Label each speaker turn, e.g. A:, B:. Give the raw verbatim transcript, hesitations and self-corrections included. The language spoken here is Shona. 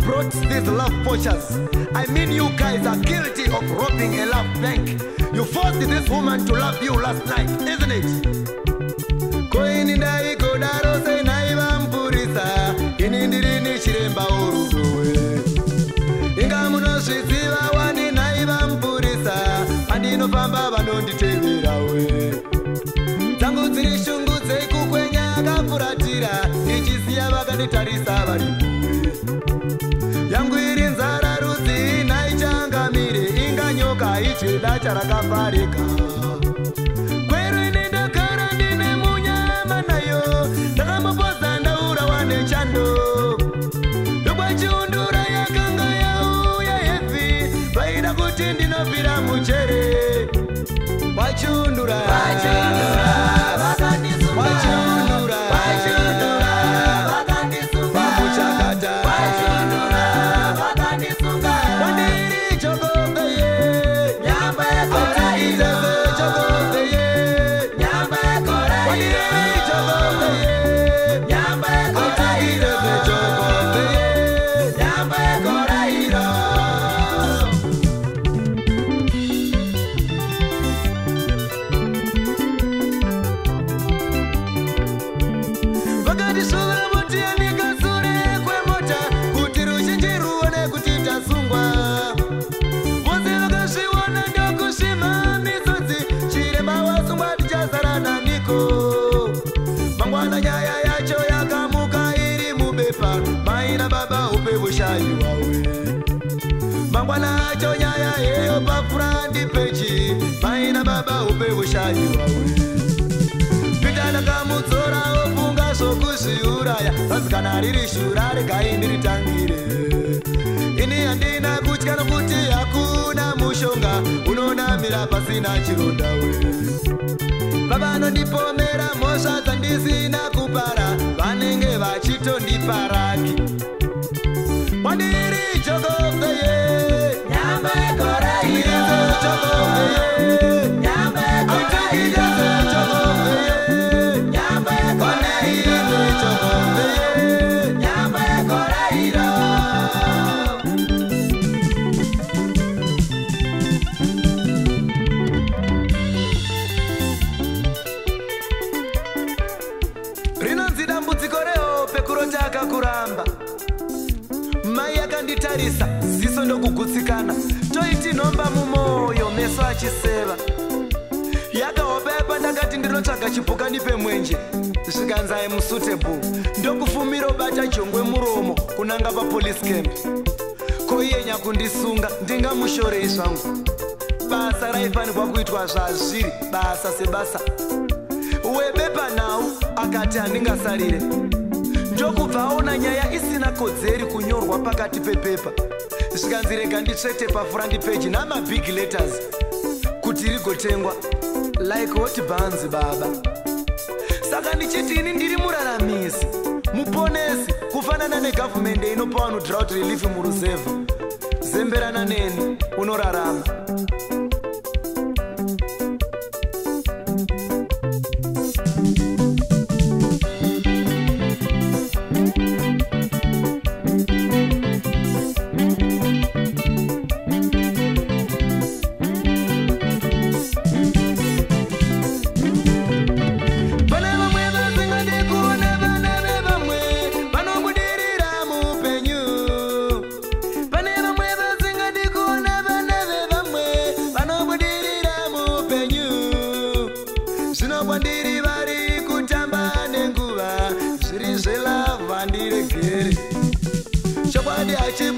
A: brought these love poachers. I mean, you guys are guilty of robbing a love bank. You forced this woman to love you last night, isn't it? Koini dai kodaro se naiva mpurisa inindirini chiremba urudowe inga munosviziva wani naiva mpurisa andino pamba vanonditeverawe dzangu dziri shungu dzeikukwenya akafuratira ichisiya vakanditarisa varibuwe yangu iri nzara rudzi naichangamire inga nyoka ichida charakafarika ndinobvira muchere wachundura wachundura vakandisumba wachundura wachundura vakandisumba muchakata wachundura vakandisunga wandiri chokope ye nyamba yakora iro chokope ye nyamba yakora iro wandiri chokope ye nyamba yakora iro chokope ye nyamba yakora iro. Mangwana acho nyaya yeyo pafurandi pechi maina baba upe ushayi wawe pitana kamudzora ofunga zvokuziuraya vasikana riri shura regai ndiritangire ini handina kutya nokuti hakuna mushonga unonamira pasina chironda we vavanondipomera mhosva dzandisina kupara vanenge vachitondiparaki wandiri chokope ye nyamba yakora iro chokope ye nyamba yakora iro chokope ye nyamba yakora iro chokope ye nyamba yakora iro. Rinonzi dambudziko rehope kurota akakuramba mai akanditarisa ziso ndokugutsikana toiti nhomba mumoyo meso achiseva yakahopepa ndakati ndinotsvaga chipuka ndipe mwenje zvikanzai musutebhu ndokufumira obata jongwe muromo kunanga papolice camp koiyenya kundisunga ndingamushorei zvangu basa raifanirwa kuitwa zvazviri basa sebasa webepa nhau akati handingasarire ndokubva aona nyaya isina kodzeri kunyorwa pakati pepepa zvikanzirega nditsvete pafurandi peji namabig letters kuti rigotengwa like hot buns baba. Saka ndichiti ini ndiri muraramisi muponesi kufanana negavhumende inopa vanhu drought relief muruzevha zemberana neni unorarama. Kwandiri vari kutamba nenguva zviri zvelava ndiregere chokwadi hachi